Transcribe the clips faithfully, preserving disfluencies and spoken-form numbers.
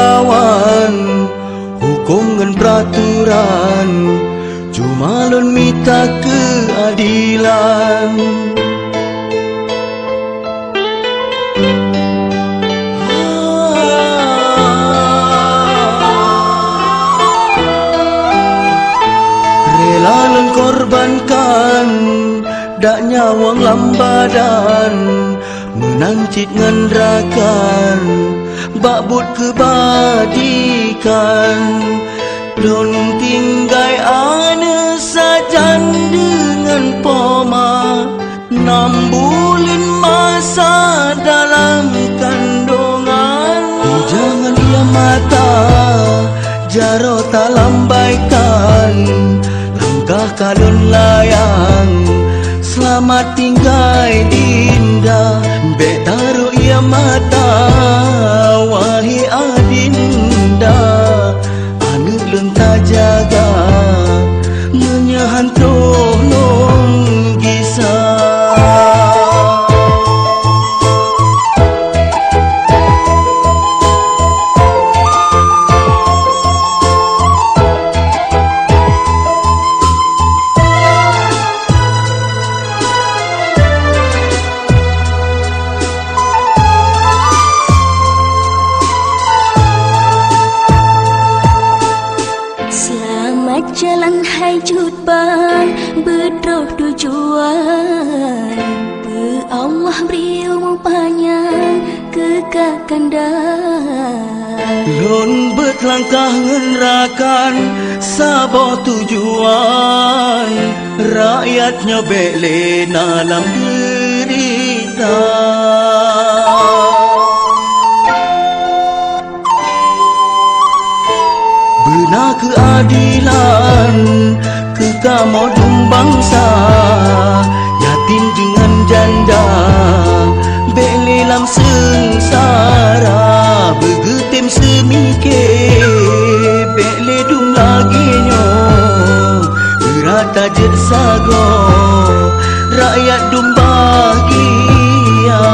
lawan, hukum dan peraturan, cuma lon minta keadilan. Rela lon korbankan dak nyawang lambadan, menancit ngendrakan bakbut kebadikan. Lon tinggai ane sajan dengan poma, nambulin masa dalam kandungan. Jangan ia mata jaro tak lambaikan, langkah kalon layang selamat tinggai dinda. Bek taruh ia mata wahai adinda, anu lun tak jaga menyahan tolong gisah. Jalan hai jut bang berdoa tujuan, be Allah beri umur panjang kekakandan. Lon berlangkah ngenrakan sabo tujuan, rakyatnya bele dalam derita. Benar keadilan kekamodum bangsa, yatim dengan janda bele lam sengsara. Begetem semike bele dum lagi nyo, berata jet sago rakyat dum bahagia.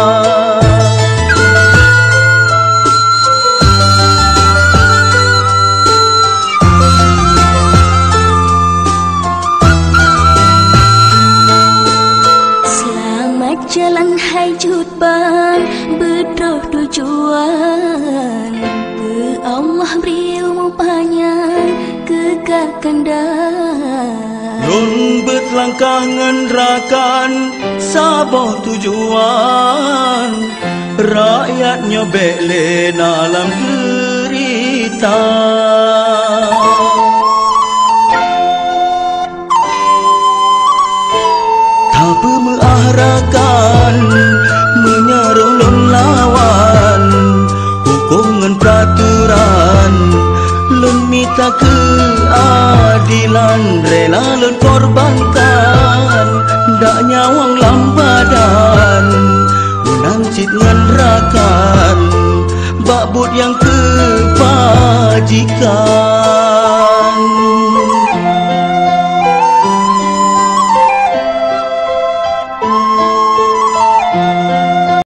Jalan hai jut bang berdoa tujuan, be Allah beri umur panjang kekakandan. Lon berlangkah ngendrakan sabo tujuan, rakyatnya bele dalam derita. Apa mengarahkan menyaruh lon lawan, hukum dan peraturan, lon minta keadilan. Rela lon korbankan dak nyawang lambadan, menancit ngendrakan bakbut yang kebajikan.